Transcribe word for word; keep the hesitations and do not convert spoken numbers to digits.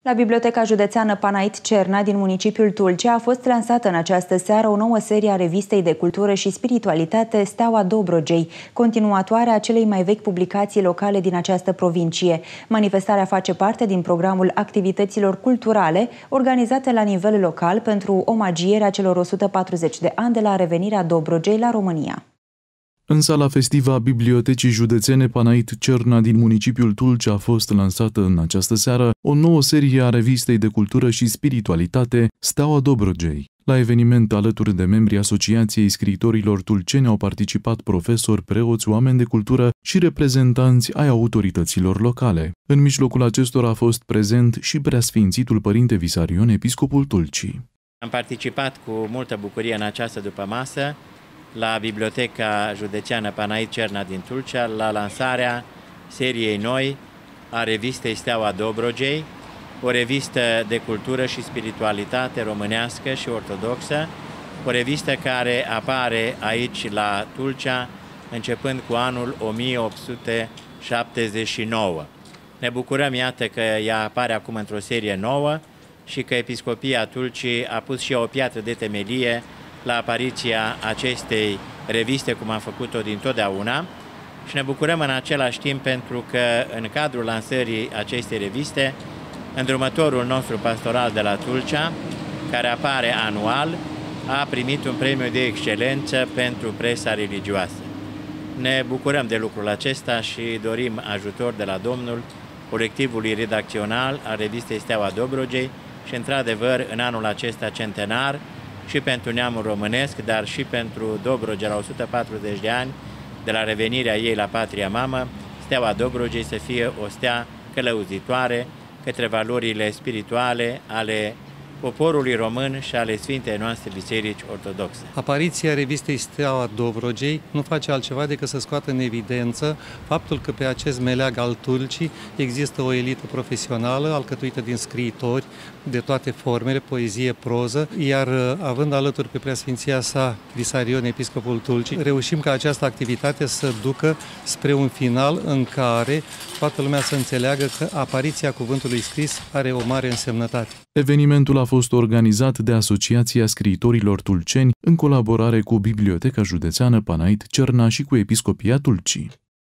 La Biblioteca Județeană Panait Cerna din municipiul Tulcea a fost lansată în această seară o nouă serie a revistei de cultură și spiritualitate Steaua Dobrogei, continuatoarea celei mai vechi publicații locale din această provincie. Manifestarea face parte din programul activităților culturale organizate la nivel local pentru omagierea celor o sută patruzeci de ani de la revenirea Dobrogei la România. În sala festivă a Bibliotecii Județene Panait Cerna din municipiul Tulcea a fost lansată în această seară o nouă serie a revistei de cultură și spiritualitate Steaua Dobrogei. La eveniment, alături de membrii Asociației Scriitorilor Tulceni, au participat profesori, preoți, oameni de cultură și reprezentanți ai autorităților locale. În mijlocul acestora a fost prezent și Preasfințitul Părinte Visarion, episcopul Tulcii. Am participat cu multă bucurie în această dupămasă la Biblioteca Județeană Panait Cerna din Tulcea, la lansarea seriei noi a revistei Steaua Dobrogei, o revistă de cultură și spiritualitate românească și ortodoxă, o revistă care apare aici la Tulcea începând cu anul o mie opt sute șaptezeci și nouă. Ne bucurăm, iată, că ea apare acum într-o serie nouă și că Episcopia Tulcii a pus și o piatră de temelie la apariția acestei reviste, cum am făcut-o dintotdeauna, și ne bucurăm în același timp pentru că în cadrul lansării acestei reviste, îndrumătorul nostru pastoral de la Tulcea, care apare anual, a primit un premiu de excelență pentru presa religioasă. Ne bucurăm de lucrul acesta și dorim ajutor de la Domnul colectivului redacțional al revistei Steaua Dobrogei și, într-adevăr, în anul acesta centenar, și pentru neamul românesc, dar și pentru Dobrogea la o sută patruzeci de ani de la revenirea ei la patria mamă, Steaua Dobrogei să fie o stea călăuzitoare către valorile spirituale ale poporului român și ale Sfintei noastre Biserici Ortodoxe. Apariția revistei Steaua Dobrogei nu face altceva decât să scoată în evidență faptul că pe acest meleag al Tulcii există o elită profesională alcătuită din scriitori de toate formele, poezie, proză, iar având alături pe Preasfinția sa Visarion, episcopul Tulcii, reușim ca această activitate să ducă spre un final în care toată lumea să înțeleagă că apariția cuvântului scris are o mare însemnătate. Evenimentul a fost organizat de Asociația Scriitorilor Tulceni în colaborare cu Biblioteca Județeană Panait Cerna și cu Episcopia Tulcii.